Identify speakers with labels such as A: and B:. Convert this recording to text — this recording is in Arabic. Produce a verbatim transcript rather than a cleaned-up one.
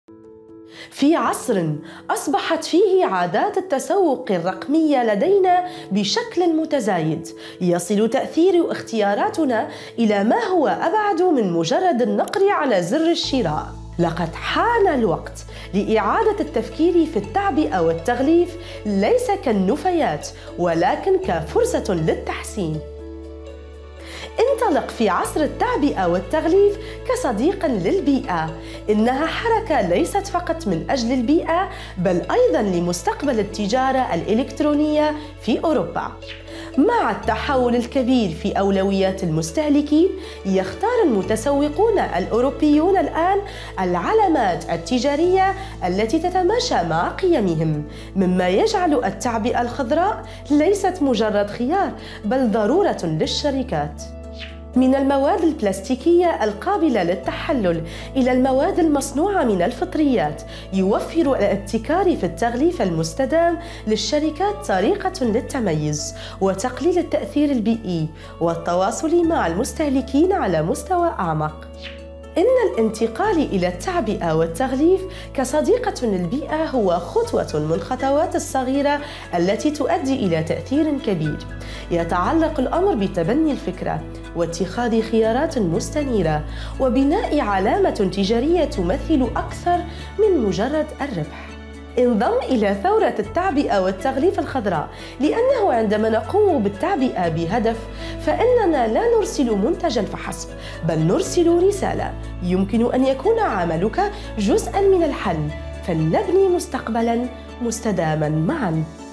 A: في عصر أصبحت فيه عادات التسوق الرقمية لدينا بشكل متزايد، يصل تأثير اختياراتنا إلى ما هو أبعد من مجرد النقر على زر الشراء. لقد حان الوقت لإعادة التفكير في التعبئة والتغليف ليس كالنفايات ولكن كفرصة للتحسين. انطلق في عصر التعبئة والتغليف كصديق للبيئة. إنها حركة ليست فقط من أجل البيئة بل أيضاً لمستقبل التجارة الإلكترونية في أوروبا. مع التحول الكبير في أولويات المستهلكين، يختار المتسوقون الأوروبيون الآن العلامات التجارية التي تتماشى مع قيمهم، مما يجعل التعبئة الخضراء ليست مجرد خيار بل ضرورة للشركات. من المواد البلاستيكية القابلة للتحلل إلى المواد المصنوعة من الفطريات، يوفر الابتكار في التغليف المستدام للشركات طريقة للتميز وتقليل التأثير البيئي والتواصل مع المستهلكين على مستوى أعمق. إن الانتقال إلى التعبئة والتغليف كصديقة للبيئة هو خطوة من الخطوات الصغيرة التي تؤدي إلى تأثير كبير. يتعلق الأمر بتبني الفكرة واتخاذ خيارات مستنيرة وبناء علامة تجارية تمثل أكثر من مجرد الربح. انضم إلى ثورة التعبئة والتغليف الخضراء، لأنه عندما نقوم بالتعبئة بهدف فإننا لا نرسل منتجاً فحسب بل نرسل رسالة. يمكن أن يكون عملك جزءاً من الحل، فلنبني مستقبلاً مستداماً معاً.